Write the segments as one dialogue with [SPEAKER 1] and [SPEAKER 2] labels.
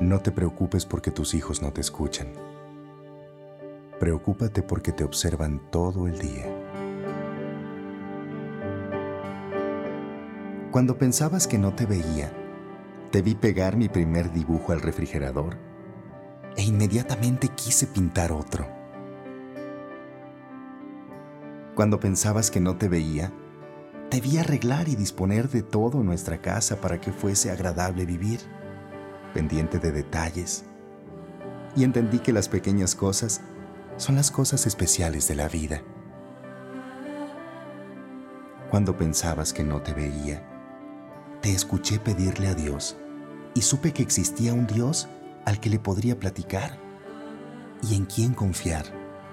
[SPEAKER 1] No te preocupes porque tus hijos no te escuchan. Preocúpate porque te observan todo el día. Cuando pensabas que no te veía, te vi pegar mi primer dibujo al refrigerador e inmediatamente quise pintar otro. Cuando pensabas que no te veía, te vi arreglar y disponer de todo en nuestra casa para que fuese agradable vivir, pendiente de detalles. Y entendí que las pequeñas cosas son las cosas especiales de la vida. Cuando pensabas que no te veía, te escuché pedirle a Dios y supe que existía un Dios al que le podría platicar y en quien confiar.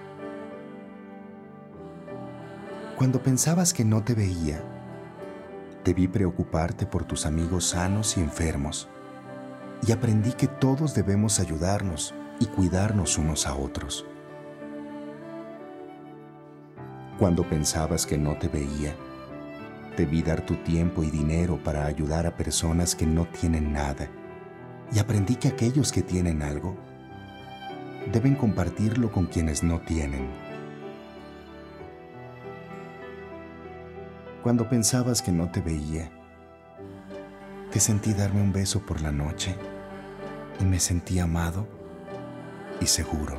[SPEAKER 1] Cuando pensabas que no te veía, te vi preocuparte por tus amigos sanos y enfermos y aprendí que todos debemos ayudarnos y cuidarnos unos a otros. Cuando pensabas que no te veía, te vi dar tu tiempo y dinero para ayudar a personas que no tienen nada y aprendí que aquellos que tienen algo deben compartirlo con quienes no tienen. Cuando pensabas que no te veía, te sentí darme un beso por la noche y me sentí amado y seguro.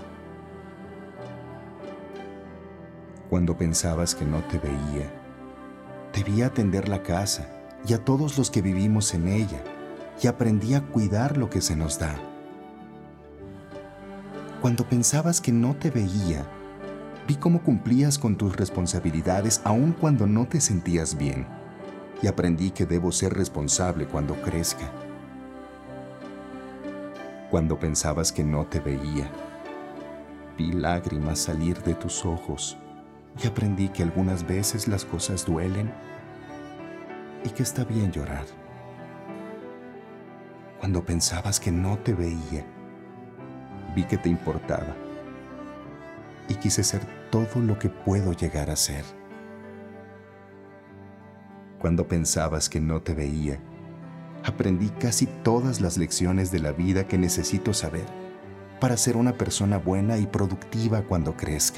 [SPEAKER 1] Cuando pensabas que no te veía, te vi atender la casa y a todos los que vivimos en ella y aprendí a cuidar lo que se nos da. Cuando pensabas que no te veía, vi cómo cumplías con tus responsabilidades aun cuando no te sentías bien y aprendí que debo ser responsable cuando crezca. Cuando pensabas que no te veía, vi lágrimas salir de tus ojos y aprendí que algunas veces las cosas duelen y que está bien llorar. Cuando pensabas que no te veía, vi que te importaba y quise ser todo lo que puedo llegar a ser. Cuando pensabas que no te veía, aprendí casi todas las lecciones de la vida que necesito saber para ser una persona buena y productiva cuando crezca.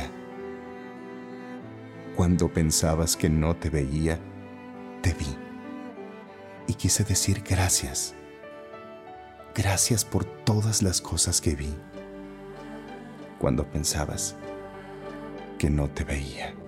[SPEAKER 1] Cuando pensabas que no te veía, te vi y quise decir gracias. Gracias por todas las cosas que vi. Cuando pensabas que no te veía.